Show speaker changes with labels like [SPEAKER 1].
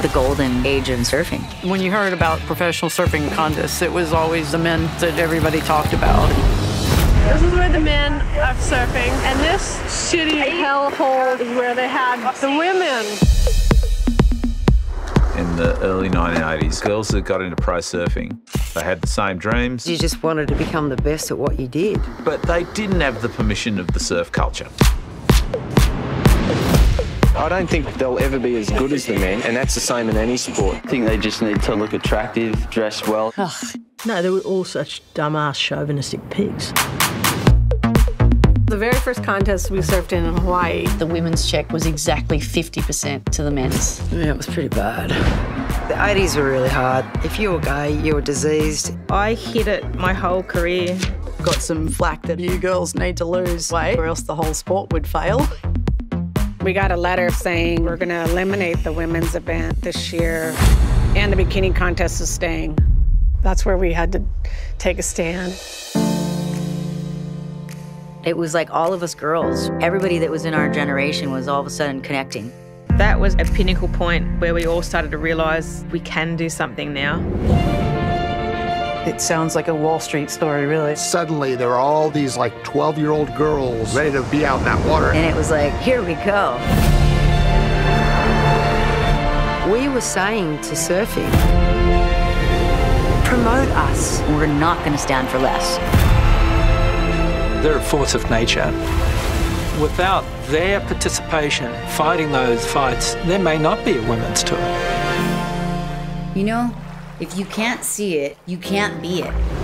[SPEAKER 1] the golden age of surfing.
[SPEAKER 2] When you heard about professional surfing contests, it was always the men that everybody talked about.
[SPEAKER 3] This is where the men are surfing, and this shitty hellhole is where they had the women.
[SPEAKER 4] In the early 1980s, girls that got into pro surfing, they had the same dreams.
[SPEAKER 5] You just wanted to become the best at what you did.
[SPEAKER 4] But they didn't have the permission of the surf culture.
[SPEAKER 6] I don't think they'll ever be as good as the men, and that's the same in any sport.
[SPEAKER 7] I think they just need to look attractive, dress well.
[SPEAKER 8] No, they were all such dumbass chauvinistic pigs.
[SPEAKER 3] The very first contest we surfed in Hawaii,
[SPEAKER 9] the women's check was exactly 50% to the men's.
[SPEAKER 5] Yeah, it was pretty bad. The 80s were really hard. If you were gay, you were diseased.
[SPEAKER 10] I hid it my whole career.
[SPEAKER 2] Got some flack that you girls need to lose weight or else the whole sport would fail.
[SPEAKER 11] We got a letter saying we're going to eliminate the women's event this year and the bikini contest is staying.
[SPEAKER 3] that's where we had to take a stand.
[SPEAKER 1] It was like all of us girls, everybody that was in our generation was all of a sudden connecting.
[SPEAKER 10] That was a pinnacle point where we all started to realise we can do something now.
[SPEAKER 2] It sounds like a Wall Street story, really.
[SPEAKER 12] Suddenly, there are all these, like, 12-year-old girls ready to be out in that water.
[SPEAKER 1] And it was like, here we go.
[SPEAKER 5] We were saying to surfing, promote us.
[SPEAKER 1] We're not going to stand for less.
[SPEAKER 13] They're a force of nature. Without their participation, fighting those fights, there may not be a women's tour.
[SPEAKER 1] You know, if you can't see it, you can't be it.